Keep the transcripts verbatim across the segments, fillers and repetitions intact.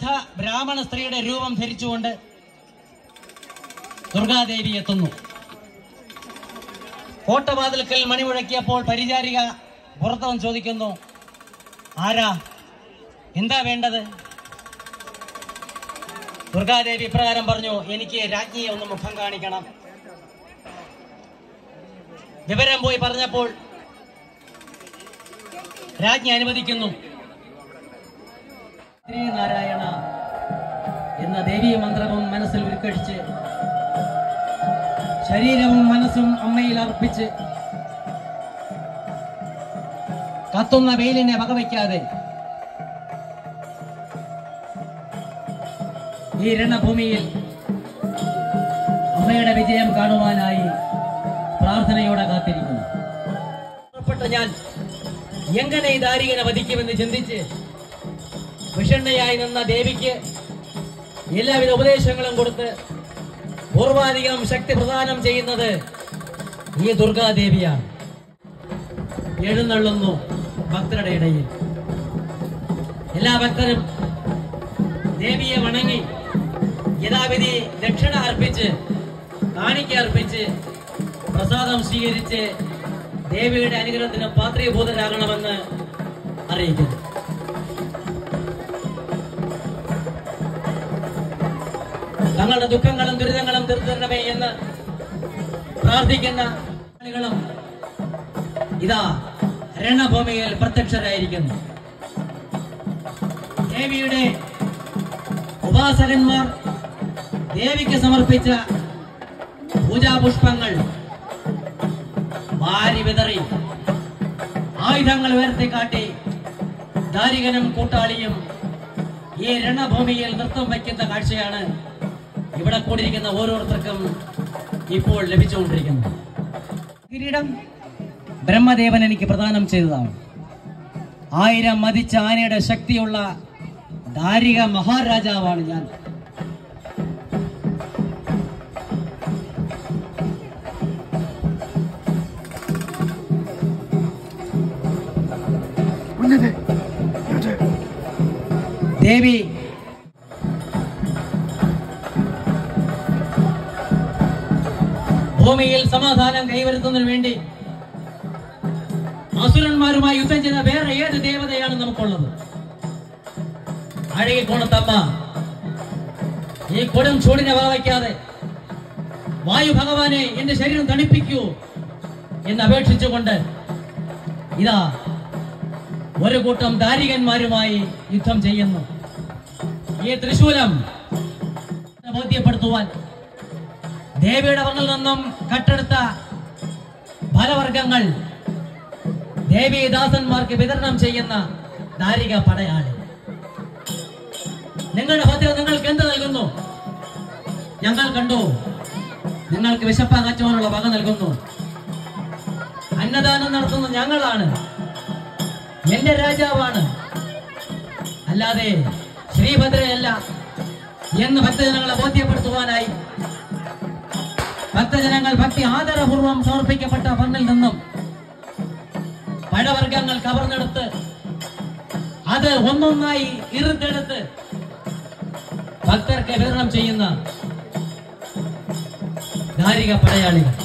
വൃദ്ധ ബ്രാഹ്മണ സ്ത്രീയുടെ രൂപം ധരിച്ചുകൊണ്ട് ദുർഗാദേവി എത്തുന്നു. കോട്ടവാതിൽക്കൽ മണിമുഴക്കിയപ്പോൾ പരിചാരിക പുറത്തവൻ ചോദിക്കുന്നു, ആരാ, എന്താ വേണ്ടത്? ദുർഗാദേവി ഇപ്രകാരം പറഞ്ഞു, എനിക്ക് രാജ്ഞിയെ ഒന്ന് മുഖം കാണിക്കണം. വിവരം പോയി പറഞ്ഞപ്പോൾ രാജ്ഞി അനുവദിക്കുന്നു. ശ്രീനാരായണ എന്ന ദേവീ മന്ത്രവും മനസ്സിൽ ഉരുക്കഴിച്ച് ശരീരവും മനസ്സും അമ്മയിൽ അർപ്പിച്ച് കത്തുന്ന വെയിലിനെ വകവയ്ക്കാതെ ഈ രണഭൂമിയിൽ അമ്മയുടെ വിജയം കാണുവാനായി പ്രാർത്ഥനയോടെ കാത്തിരിക്കുന്നു. പുറപ്പെട്ട ഞാൻ എങ്ങനെ ഈ ദാരികനെ വധിക്കുമെന്ന് ചിന്തിച്ച് വിഷണ്ണയായി നിന്ന ദേവിക്ക് എല്ലാവിധ ഉപദേശങ്ങളും കൊടുത്ത് പൂർവാധികം ശക്തി പ്രദാനം ചെയ്യുന്നത് ഈ ദുർഗാദേവിയാണ്. എഴുന്നള്ളുന്നു ഭക്തരുടെ ഇടയിൽ. എല്ലാ ഭക്തരും ദേവിയെ വണങ്ങി യഥാവിധി ദക്ഷിണ അർപ്പിച്ച് കാണിക്ക അർപ്പിച്ച് പ്രസാദം സ്വീകരിച്ച് ദേവിയുടെ അനുഗ്രഹത്തിന് പാത്രീഭൂതരാകണമെന്ന് അറിയിക്കുന്നു. തങ്ങളുടെ ദുഃഖങ്ങളും ദുരിതങ്ങളും തീർത്തരണമേ എന്ന് പ്രാർത്ഥിക്കുന്ന ആളുകളും ഇതാ രണഭൂമിയിൽ പ്രത്യക്ഷരായിരിക്കുന്നു. ദേവിയുടെ ഉപാസകന്മാർ ദേവിക്ക് സമർപ്പിച്ച പൂജാപുഷ്പങ്ങൾ വാരി വിതറി ആയുധങ്ങൾ ഉയർത്തിക്കാട്ടി ദാരികനും കൂട്ടാളിയും ഈ രണഭൂമിയിൽ നൃത്തം വയ്ക്കുന്ന കാഴ്ചയാണ് ഇവിടെ കൂടിയിരിക്കുന്ന ഓരോരുത്തർക്കും ഇപ്പോൾ ലഭിച്ചുകൊണ്ടിരിക്കുന്നത്. കിരീടം ബ്രഹ്മദേവൻ എനിക്ക് പ്രദാനം ചെയ്തതാണ്. ആയിരം മതിച്ച ആനയുടെ ശക്തിയുള്ള ദാരിക മഹാരാജാവാണ് ഞാൻ. ദേവി ഭൂമിയിൽ സമാധാനം കൈവരുത്തുന്നതിന് വേണ്ടി അസുരന്മാരുമായി യുദ്ധം ചെയ്ത വേറെ ഏത് ദേവതയാണ് നമുക്കുള്ളത്? അഴകിക്കോണത്തമ്മ ഈ കൊടും ചൂടിനെ വകവയ്ക്കാതെ വായു ഭഗവാനെ എന്റെ ശരീരം തണുപ്പിക്കൂ എന്ന് അപേക്ഷിച്ചുകൊണ്ട് ഇതാ ഒരു കൂട്ടം ദാരികന്മാരുമായി യുദ്ധം ചെയ്യുന്നു. ഈ തൃശൂലം ബോധ്യപ്പെടുത്തുവാൻ ദേവിയുടെ വന്നിൽ നിന്നും കട്ടെടുത്ത ഫലവർഗങ്ങൾ ദേവീദാസന്മാർക്ക് വിതരണം ചെയ്യുന്ന ദാരിക പടയാളി. നിങ്ങളുടെ ഭദ്രം നിങ്ങൾക്ക് എന്ത് നൽകുന്നു? ഞങ്ങൾ കണ്ടു. നിങ്ങൾക്ക് വിശപ്പകറ്റുവാനുള്ള വക നൽകുന്നു. അന്നദാനം നടത്തുന്ന ഞങ്ങളാണ്. എന്റെ രാജാവാണ്, അല്ലാതെ ശ്രീഭദ്രയല്ല എന്ന് ഭക്തജനങ്ങളെ ബോധ്യപ്പെടുത്തുവാനായി ഭക്തജനങ്ങൾ ഭക്തി ആദരപൂർവം സമർപ്പിക്കപ്പെട്ട പന്നിൽ നിന്നും പഴവർഗ്ഗങ്ങൾ കവർന്നെടുത്ത് അത് ഒന്നൊന്നായി ഇറുത്തെടുത്ത് ഭക്തർക്ക് വിതരണം ചെയ്യുന്ന ദാരിക പടയാളികൾ.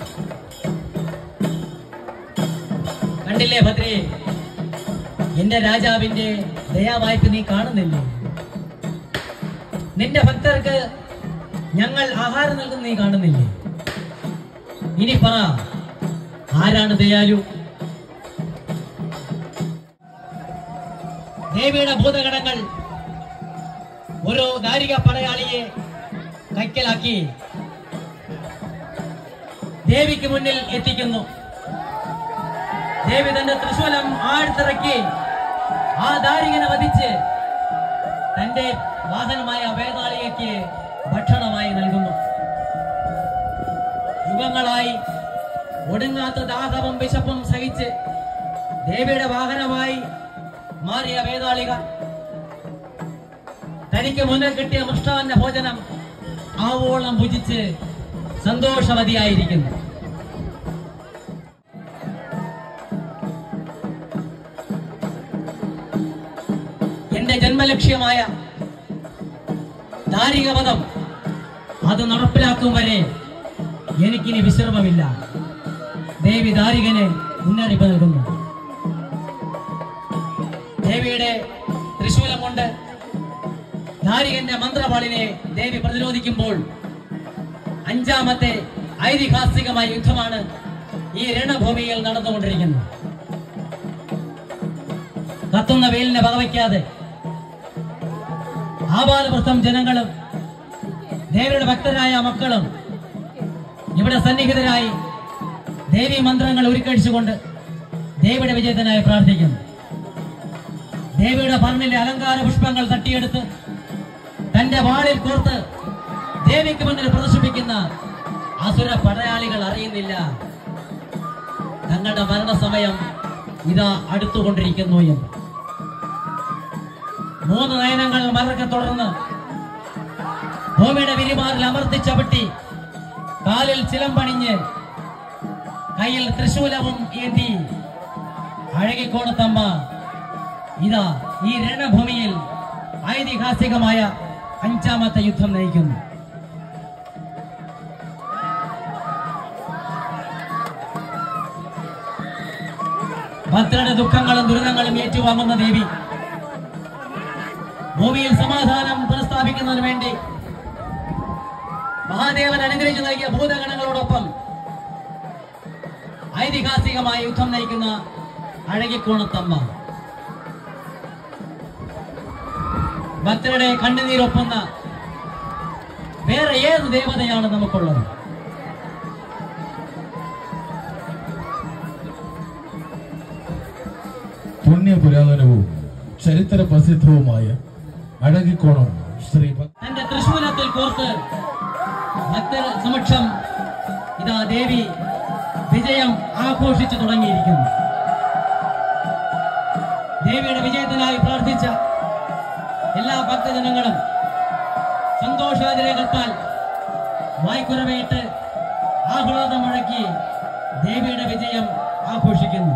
കണ്ടില്ലേ ഭദ്രയെ, എന്റെ രാജാവിന്റെ ദയാവായ്പ നീ കാണുന്നില്ലേ? നിന്റെ ഭക്തർക്ക് ഞങ്ങൾ ആഹാരം നൽകുന്ന നീ കാണുന്നില്ലേ? ഇനി പറ, ആരാണ് ദയാലു? ദേവിയുടെ ഭൂതഗണങ്ങൾ ഒരു ദാരിക പടയാളിയെ കൈക്കലാക്കി ദേവിക്ക് മുന്നിൽ എത്തിക്കുന്നു. ദേവി തന്റെ തൃശൂലം ആഴ്ത്തിറക്കി ആ ദാരികനെ വധിച്ച് തന്റെ വാഹനമായ വേതാളികയ്ക്ക് ഭക്ഷണമായി നൽകുന്നു. യുഗങ്ങളായി ഒടുങ്ങാത്ത ദാഹവും വിശപ്പും സഹിച്ച് ദേവിയുടെ വാഹനമായി മാറിയ വേതാളിക തനിക്ക് മുന്നിൽ കിട്ടിയ മൃഷ്ടാന്ന ഭോജനം ആവോളം ഭുജിച്ച് സന്തോഷവതിയായിരിക്കുന്നു. എന്റെ ജന്മലക്ഷ്യമായ ദാരികവധം അത് നടപ്പിലാക്കും വരെ എനിക്കിനി വിശ്രമമില്ല. ദേവി ദാരികന് മുന്നറിയിപ്പ് നൽകുന്നു. ദേവിയുടെ ത്രിശൂലം കൊണ്ട് ദാരികന്റെ മന്ത്രവാളിനെ ദേവി പ്രതിരോധിക്കുമ്പോൾ അഞ്ചാമത്തെ ഐതിഹാസികമായ യുദ്ധമാണ് ഈ രണഭൂമിയിൽ നടന്നുകൊണ്ടിരിക്കുന്നത്. കത്തുന്ന വെയിലിനെ വകവയ്ക്കാതെ ആബാലവൃത്തം ജനങ്ങളും ദേവിയുടെ ഭക്തരായ മക്കളും ഇവിടെ സന്നിഹിതരായി ദേവി മന്ത്രങ്ങൾ ഉരുക്കഴിച്ചുകൊണ്ട് ദേവിയുടെ വിജയത്തിനായി പ്രാർത്ഥിക്കുന്നു. ദേവിയുടെ പറമ്പിലെ അലങ്കാര പുഷ്പങ്ങൾ തട്ടിയെടുത്ത് തന്റെ വാളിൽ കോർത്ത് ദേവിക്ക് മുന്നിൽ പ്രദർശിപ്പിക്കുന്ന അസുര പടയാളികൾ അറിയുന്നില്ല തങ്ങളുടെ മരണസമയം ഇതാ അടുത്തുകൊണ്ടിരിക്കുന്നു എന്ന്. മൂന്ന് നയനങ്ങൾ മറക്കെ തുടർന്ന് ഭൂമിയുടെ വിരിമാറിൽ അമർത്തിച്ചവിട്ടി കാലിൽ ചിലമ്പണിഞ്ഞ് കയ്യിൽ തൃശൂലവും ഏന്തി അഴകിക്കോണത്തമ്മ ഇതാ ഈ രണഭൂമിയിൽ ഐതിഹാസികമായ അഞ്ചാമത്തെ യുദ്ധം നയിക്കുന്നു. ഭക്തരുടെ ദുഃഖങ്ങളും ദുരിതങ്ങളും ഏറ്റുവാങ്ങുന്ന ദേവി ഭൂമിയിൽ സമാധാനം പുനഃസ്ഥാപിക്കുന്നതിന് വേണ്ടി മഹാദേവൻ അനുഗ്രഹിച്ചു നൽകിയ ഭൂതഗണങ്ങളോടൊപ്പം ഐതിഹാസികമായ യുദ്ധം നയിക്കുന്ന അഴകിക്കോണത്തമ്മ ഭക്തരുടെ കണ്ണുനീരൊപ്പുന്ന വേറെ ഏത് ദേവതയാണ് നമുക്കുള്ളത്? പുണ്യപുരാതനവും ചരിത്ര പ്രസിദ്ധവുമായ അഴകിക്കോണം ശ്രീ തന്റെ തൃശൂലത്തിൽ കോർത്ത് ഭക്തർ സമക്ഷം ഇതാ ദേവി വിജയം ആഘോഷിച്ചു തുടങ്ങിയിരിക്കുന്നു. ദേവിയുടെ വിജയത്തിനായി പ്രാർത്ഥിച്ച എല്ലാ ഭക്തജനങ്ങളും സന്തോഷാതിരേകത്താൽ വായ്ക്കുറവേറ്റ് ആഹ്ലാദം മുഴക്കി ദേവിയുടെ വിജയം ആഘോഷിക്കുന്നു.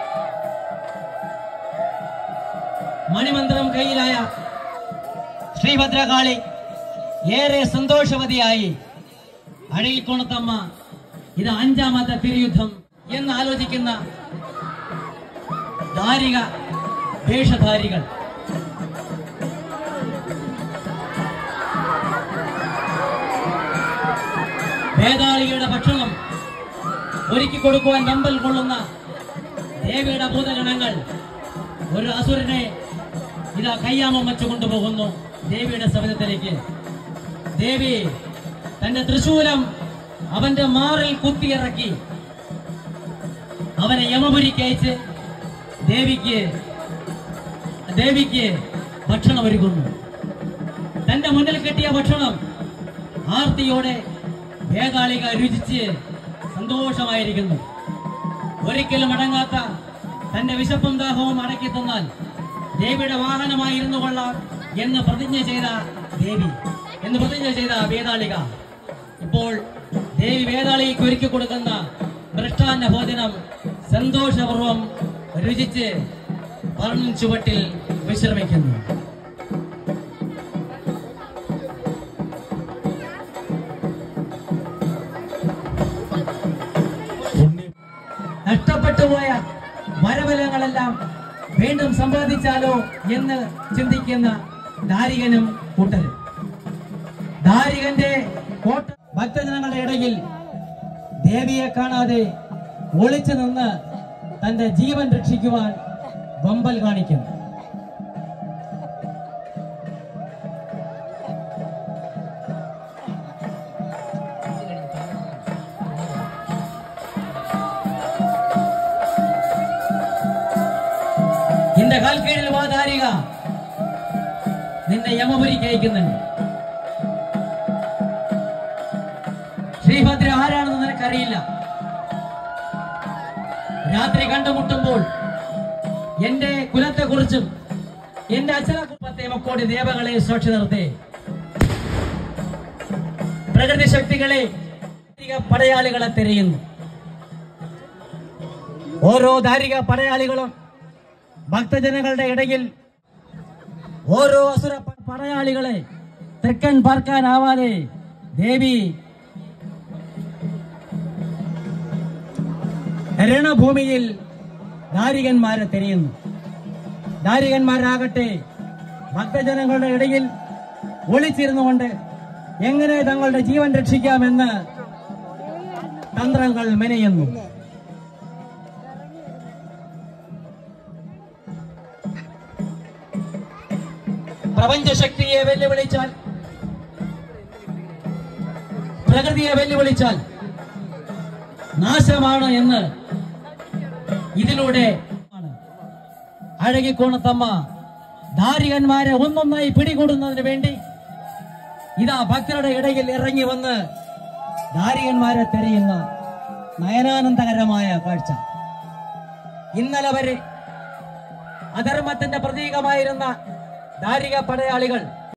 മണിമന്ത്രം കയ്യിലായ ശ്രീഭദ്രകാളി ഏറെ സന്തോഷവതിയായി അഴകിക്കോണത്തമ്മ ഇത് അഞ്ചാമത്തെ തിരുയുദ്ധം എന്ന് ആലോചിക്കുന്ന ധാരിക വേഷധാരികൾ വേതാളിയുടെ ഭക്ഷണം ഒരുക്കി കൊടുക്കുവാൻ വെമ്പൽ കൊള്ളുന്ന ദേവിയുടെ ഭൂതഗണങ്ങൾ ഒരു അസുരനെ ഇതാ കയ്യാമം വെച്ചു കൊണ്ടുപോകുന്നു ദേവിയുടെ സവിധത്തിലേക്ക്. ദേവി തന്റെ തൃശൂലം അവന്റെ മാറിൽ കുത്തിയിറക്കി അവനെ യമപുരിക്കയച്ച് ദേവിക്ക് ദേവിക്ക് ഭക്ഷണം ഒരുക്കുന്നു. തന്റെ മുന്നിൽ കെട്ടിയ ഭക്ഷണം ആർത്തിയോടെ വേതാളിക രുചിച്ച് സന്തോഷമായിരിക്കുന്നു. ഒരിക്കലും അടങ്ങാത്ത തന്റെ വിശപ്പും ദാഹവും അടക്കി തന്നാൽ ദേവിയുടെ വാഹനമായിരുന്നു കൊള്ളാം എന്ന് പ്രതിജ്ഞ ചെയ്ത ദേവി എന്ന് പ്രതിജ്ഞ ചെയ്ത വേതാളിക ഇപ്പോൾ ദേവി വേതാളിക്ക് ഒരുക്കി കൊടുക്കുന്ന മൃഷ്ടാന്ന ഭോജനം സന്തോഷപൂർവം രുചിച്ച് പറന്നിൻ ചുവട്ടിൽ വിശ്രമിക്കുന്നു. നഷ്ടപ്പെട്ടുപോയ വരബലങ്ങളെല്ലാം വീണ്ടും സമ്പാദിച്ചാലോ എന്ന് ചിന്തിക്കുന്ന ദാരികനും കൂട്ടരും. ദാരികന്റെ കോട്ട ഭക്തജനങ്ങളുടെ ഇടയിൽ ദേവിയെ കാണാതെ ഒളിച്ചു നിന്ന് തന്റെ ജീവൻ രക്ഷിക്കുവാൻ വമ്പൽ കാണിക്കുന്നു. നിന്റെ കാൽക്കീഴിൽ വാ ദാരിക, നിന്നെ യമപുരിക്ക് അയക്കുന്നുണ്ട്. ശ്രീഭദ്ര ആരാണെന്ന് നിനക്കറിയില്ല. രാത്രി കണ്ടുമുട്ടുമ്പോൾ എന്റെ കുലത്തെ കുറിച്ചും എന്റെ അച്ഛനക്കുപ്പത്തെ മക്കോടി ദേവകളെ സാക്ഷി നിർത്തേ. പ്രകൃതി ശക്തികളെ പടയാളികളെ തിരയുന്നു. ഓരോ ദാരിക പടയാളികളും ഭക്തജനങ്ങളുടെ ഇടയിൽ ഓരോ അസുര പടയാളികളെ തെക്കൻ പാർക്കാനാവാതെ ദേവി രണഭൂമിയിൽ ദാരികന്മാരെ തിരയുന്നു. ദാരികന്മാരാകട്ടെ ഭക്തജനങ്ങളുടെ ഇടയിൽ ഒളിച്ചിരുന്നുകൊണ്ട് എങ്ങനെ തങ്ങളുടെ ജീവൻ രക്ഷിക്കാമെന്ന് തന്ത്രങ്ങൾ മെനയുന്നു. പ്രപഞ്ചശക്തിയെ വെല്ലുവിളിച്ചാൽ, പ്രകൃതിയെ വെല്ലുവിളിച്ചാൽ നാശമാണ് എന്ന് ഇതിലൂടെ അഴകിക്കോണത്തമ്മ ദാരികന്മാരെ ഒന്നൊന്നായി പിടികൂടുന്നതിന് വേണ്ടി ഇതാ ഭക്തരുടെ ഇടയിൽ ഇറങ്ങി വന്ന് ദാരികന്മാരെ തിരയുന്ന നയനാനന്ദകരമായ കാഴ്ച. ഇന്നലെ വരെ അധർമ്മത്തിന്റെ പ്രതീകമായിരുന്ന ദാരിക പടയാളികൾ